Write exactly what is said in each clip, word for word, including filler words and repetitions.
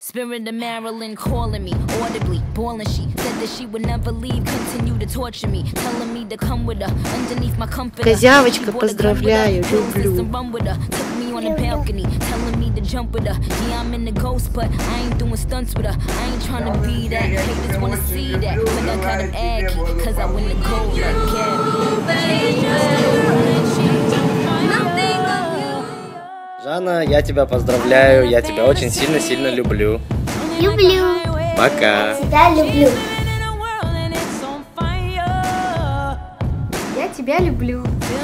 Spirit of Marilyn calling me audibly, bawling. She said that she would never leave, continue to torture me, telling me to come with her underneath my comforter. Козявочка, поздравляю, люблю. Took me on the balcony, telling me to jump with her. Yeah, I'm in the ghost, but I ain't doing stunts with her. I ain't trying to be that. Haters wanna see that, but I got an aggy, cause I win the gold like Gabby. Жанна, я тебя поздравляю, я тебя очень сильно-сильно люблю. Люблю. Пока. Тебя люблю. Я тебя люблю.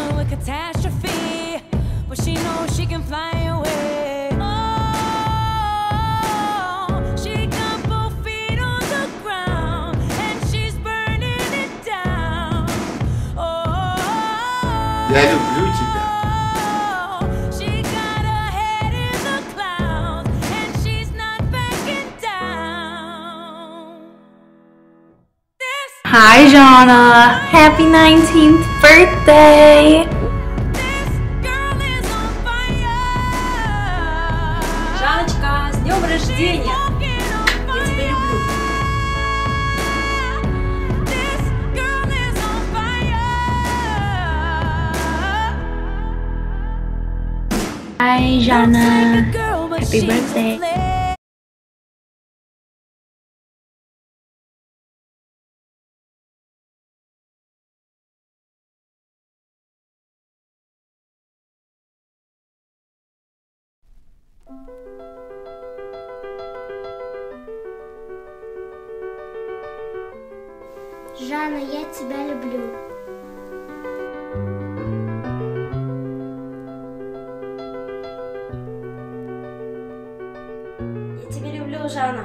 Я люблю тебя. Hi, Jana. Happy nineteenth birthday. Жаночка, с днем рождения. Я тебя люблю. Hi, Jana. Happy birthday. Жанна, я тебя люблю. Я тебя люблю, Жанна.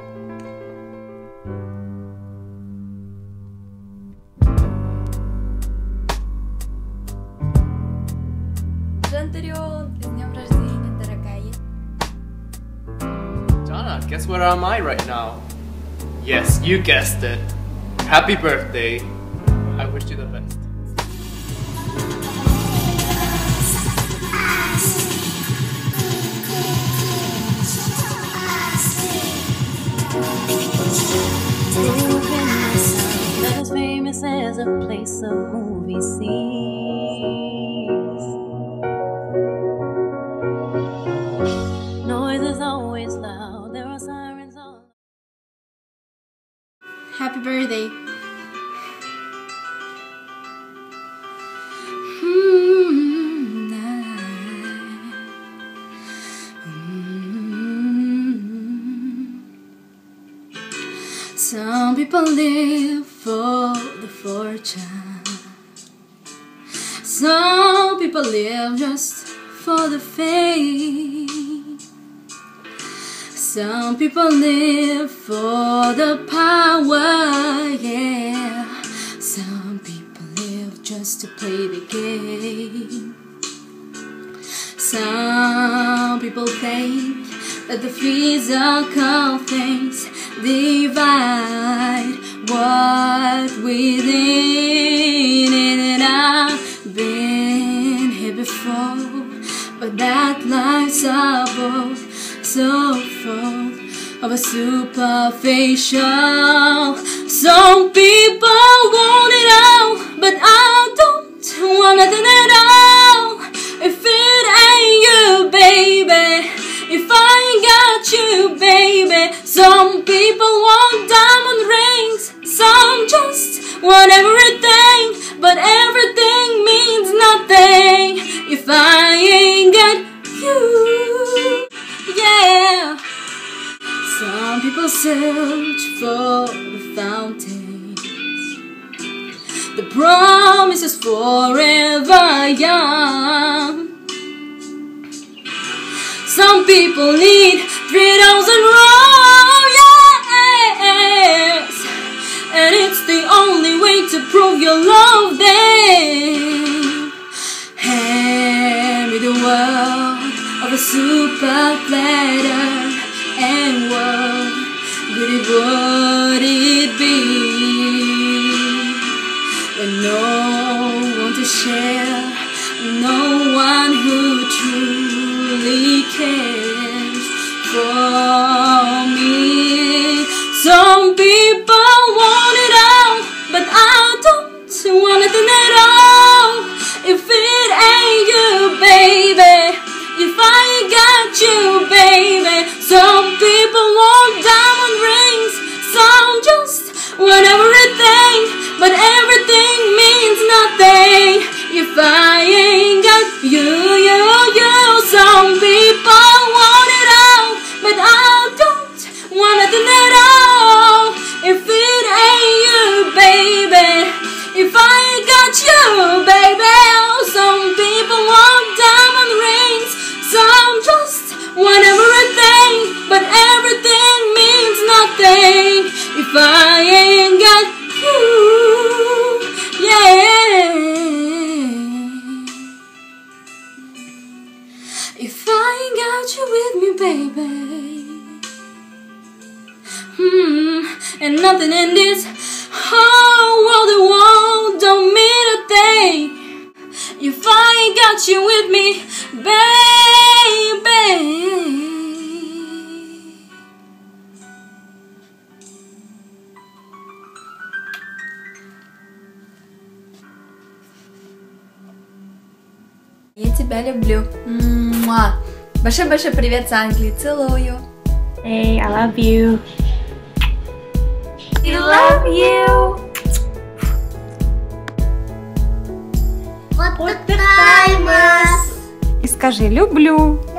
Жантарион, с днем рождения, дорогая. Jana, guess where am I right now? Yes, you guessed it. Happy birthday. I wish you the best. Not as famous as a place of movie scenes. Noise is always loud. There are sirens all. Happy birthday. Some people live for the fortune. Some people live just for the fame. Some people live for the power, yeah. Some people live just to play the game. Some people think that the physical things divide what within. And I've been here before, but that life's a boat so full of a superficial. Some people want it all, but I don't want nothing at all. If it ain't you, baby, if I ain't got you, baby. Some people want diamond rings, some just want everything, but everything means nothing if I ain't got you, yeah. Some people search for the fountains, the promises forever young. Some people need three thousand years, and it's the only way to prove your love them. Hand me the world of a super platter, and what good it would it be when no one to share, no one who truly cares for but everything means nothing if I ain't got you, you, you. Some people want it all, but I don't want nothing at all if it ain't you, baby. If I ain't got you, baby. Some people want diamond rings, some just want everything, but everything means nothing if I ain't got you, yeah. If I ain't got you with me, baby, hmm, and nothing in this whole world the world don't mean a thing if I ain't got you with me, baby. Я тебя люблю. Муа. Большой-большой привет с Англии. Целую. Hey, I love you. I love you. Вот такая. И скажи люблю.